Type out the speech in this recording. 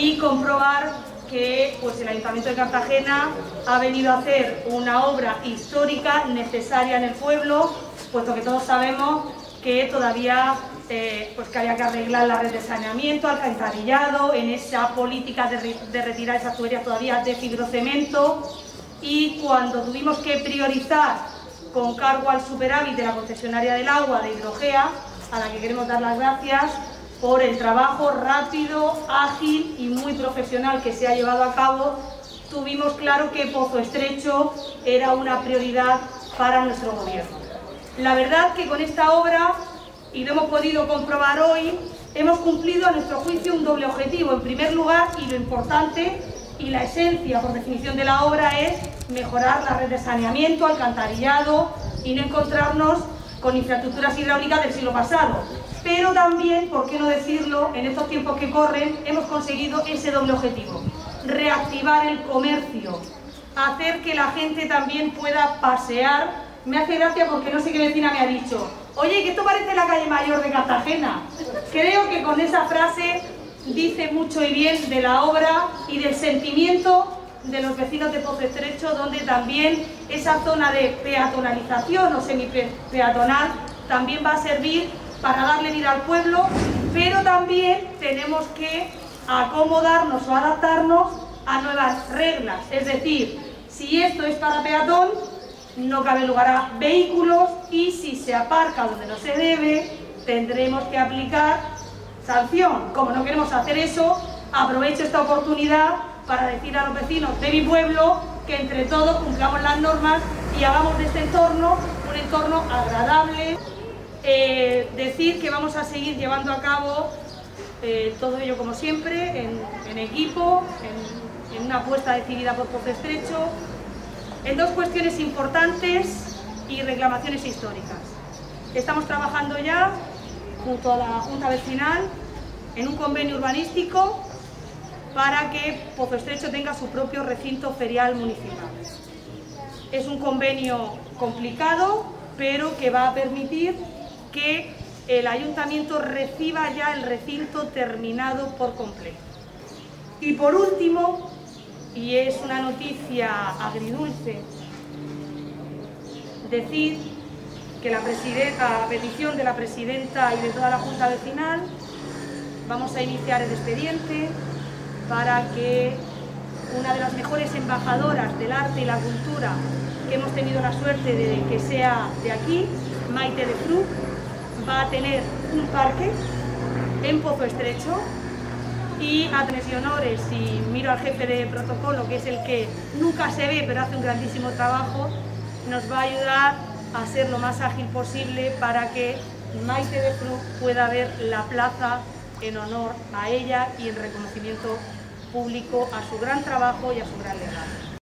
y comprobar que pues, el Ayuntamiento de Cartagena ha venido a hacer una obra histórica necesaria en el pueblo, puesto que todos sabemos que todavía pues que había que arreglar la red de saneamiento, alcantarillado, en esa política de retirar esas tuberías todavía de fibrocemento, y cuando tuvimos que priorizar con cargo al superávit de la concesionaria del agua de Hidrogea, a la que queremos dar las gracias por el trabajo rápido, ágil y muy profesional que se ha llevado a cabo, tuvimos claro que Pozo Estrecho era una prioridad para nuestro gobierno. La verdad que con esta obra, y lo hemos podido comprobar hoy, hemos cumplido a nuestro juicio un doble objetivo. En primer lugar, y lo importante y la esencia por definición de la obra, es mejorar la red de saneamiento, alcantarillado y no encontrarnos con infraestructuras hidráulicas del siglo pasado. Pero también, por qué no decirlo, en estos tiempos que corren hemos conseguido ese doble objetivo: reactivar el comercio, hacer que la gente también pueda pasear. Me hace gracia porque no sé qué vecina me ha dicho: oye, que esto parece la calle Mayor de Cartagena. Creo que con esa frase dice mucho y bien de la obra y del sentimiento de los vecinos de Pozo Estrecho, donde también esa zona de peatonalización o semi-peatonal también va a servir para darle vida al pueblo, pero también tenemos que acomodarnos o adaptarnos a nuevas reglas. Es decir, si esto es para peatón, no cabe lugar a vehículos, y si se aparca donde no se debe, tendremos que aplicar sanción. Como no queremos hacer eso, aprovecho esta oportunidad para decir a los vecinos de mi pueblo que entre todos cumplamos las normas y hagamos de este entorno un entorno agradable. Decir que vamos a seguir llevando a cabo todo ello como siempre, en equipo, en una apuesta decidida por Pozo Estrecho, en dos cuestiones importantes y reclamaciones históricas. Estamos trabajando ya, junto a la Junta Vecinal, en un convenio urbanístico para que Pozo Estrecho tenga su propio recinto ferial municipal. Es un convenio complicado, pero que va a permitir que el Ayuntamiento reciba ya el recinto terminado por completo. Y por último, y es una noticia agridulce, decir que a petición de la presidenta y de toda la Junta Vecinal vamos a iniciar el expediente para que una de las mejores embajadoras del arte y la cultura que hemos tenido la suerte de que sea de aquí, Maite de Fruc, va a tener un parque en Pozo Estrecho. Y a tres y honores, y miro al jefe de protocolo, que es el que nunca se ve pero hace un grandísimo trabajo, nos va a ayudar a ser lo más ágil posible para que Maite de Fruc pueda ver la plaza en honor a ella y en reconocimiento público a su gran trabajo y a su gran legado.